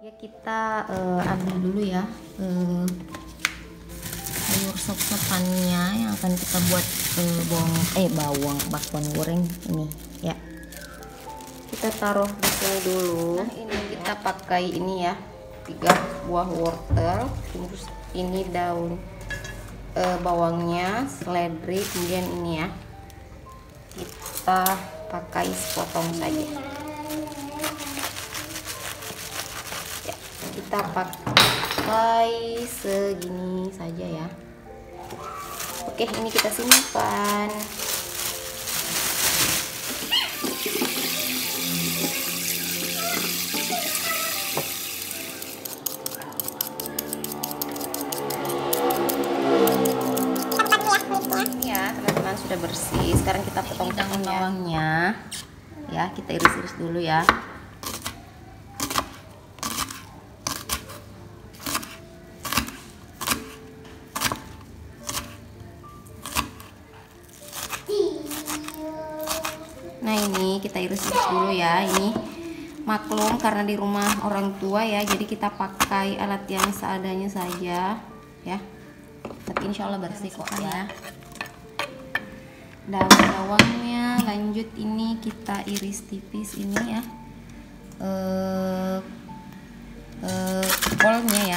Ya kita ambil dulu ya sayur sop-sopannya yang akan kita buat bakwan goreng ini ya. Kita taruh di sini dulu. Nah, ini kita pakai ini ya, 3 buah wortel, terus ini daun bawangnya, seledri, kemudian ini ya kita pakai sepotong saja. Kita pakai segini saja ya. Oke, ini kita simpan. Ya teman-teman, sudah bersih. Sekarang kita potong-potong bawangnya ya, kita iris-iris dulu ya. Nah, ini kita iris-iris dulu ya. Ini maklum karena di rumah orang tua ya, jadi kita pakai alat yang seadanya saja ya. Tapi insya Allah bersih kok ya. Daun bawangnya, lanjut ini kita iris tipis ini ya. Kolnya ya,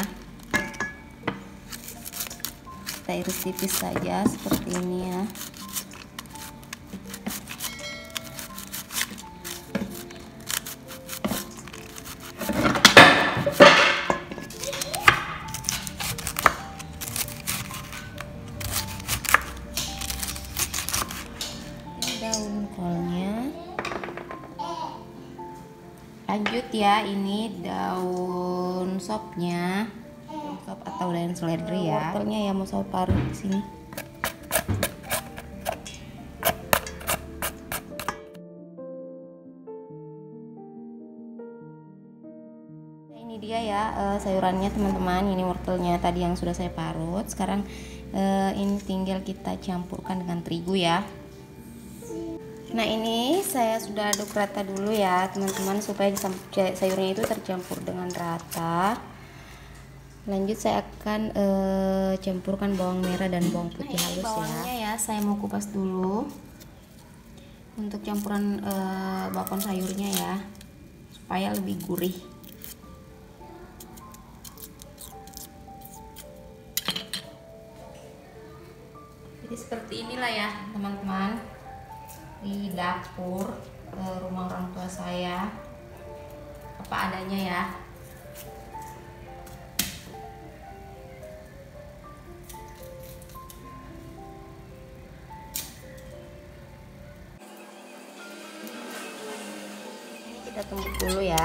kita iris tipis saja seperti ini ya. Daun kolnya, lanjut ya, ini daun sopnya, daun sop atau daun seledri ya. Wortelnya ya mau saya parut di sini. Nah, ini dia ya sayurannya teman-teman. Ini wortelnya tadi yang sudah saya parut. Sekarang ini tinggal kita campurkan dengan terigu ya. Nah, ini saya sudah aduk rata dulu ya teman-teman, supaya sayurnya itu tercampur dengan rata. Lanjut saya akan campurkan bawang merah dan bawang putih halus ya. Bawangnya ya saya mau kupas dulu untuk campuran bakwan sayurnya ya, supaya lebih gurih. Jadi seperti inilah ya teman-teman, di dapur rumah orang tua saya, apa adanya ya. Ini kita tumbuk dulu ya.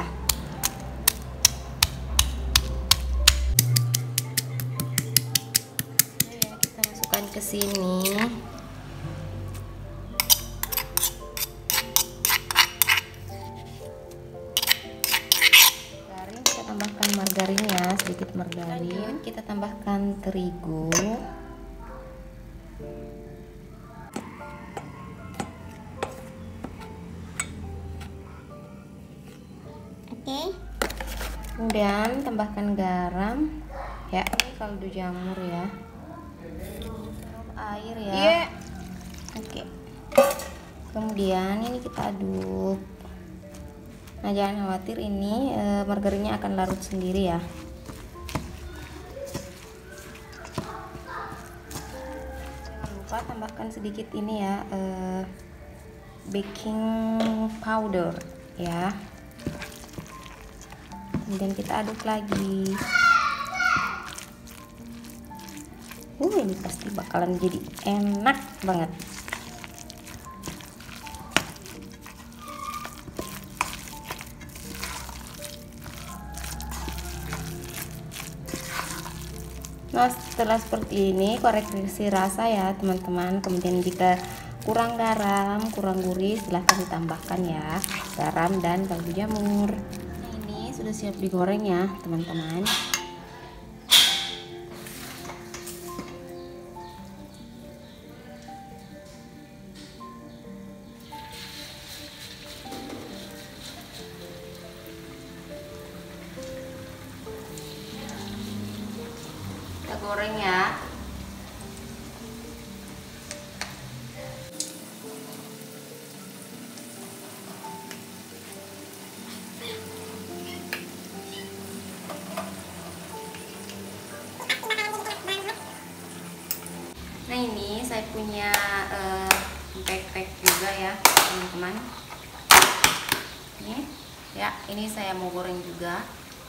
Nah, ya, kita masukkan ke sini. Tambahkan margarin ya, sedikit margarin. Kita tambahkan terigu. Oke. Kemudian tambahkan garam. Ya, ini kaldu jamur ya. Air ya. Oke. Kemudian ini kita aduk. Nah, jangan khawatir, ini margarinnya akan larut sendiri ya. Jangan lupa tambahkan sedikit ini ya, baking powder ya. Kemudian kita aduk lagi. Ini pasti bakalan jadi enak banget. Nah, setelah seperti ini koreksi rasa ya teman-teman. Kemudian jika kurang garam, kurang gurih, silahkan ditambahkan ya garam dan kaldu jamur. Nah, ini sudah siap digoreng ya teman-teman. goreng ya. Nah ini saya punya pempek juga ya teman-teman. Ini ya, ini saya mau goreng juga.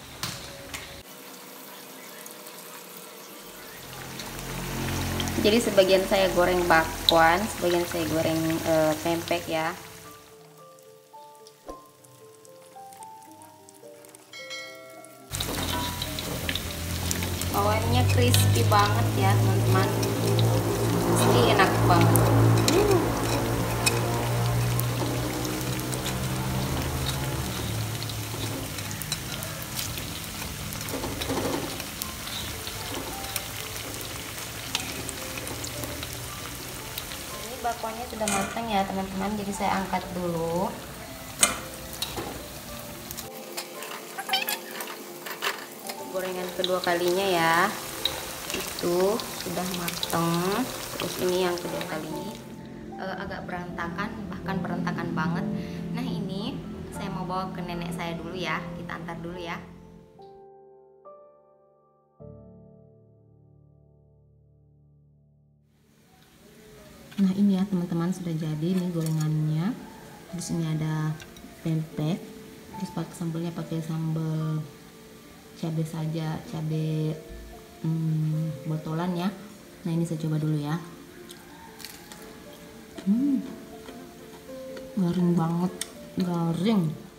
Jadi sebagian saya goreng bakwan, sebagian saya goreng pempek ya. Bawaannya crispy banget ya teman-teman. Pasti enak banget. Ini bakwannya sudah matang ya teman-teman, jadi saya angkat dulu. Gorengan kedua kalinya ya, itu sudah matang. Terus ini yang kedua kali agak berantakan, bahkan berantakan banget. Nah ini saya mau bawa ke nenek saya dulu ya, kita antar dulu ya. Nah ini ya teman-teman, sudah jadi nih gorengannya. Terus ini ada pempek, terus pakai sambelnya pakai sambal cabai saja, cabai botolan ya. Nah ini saya coba dulu ya. Garing banget, garing.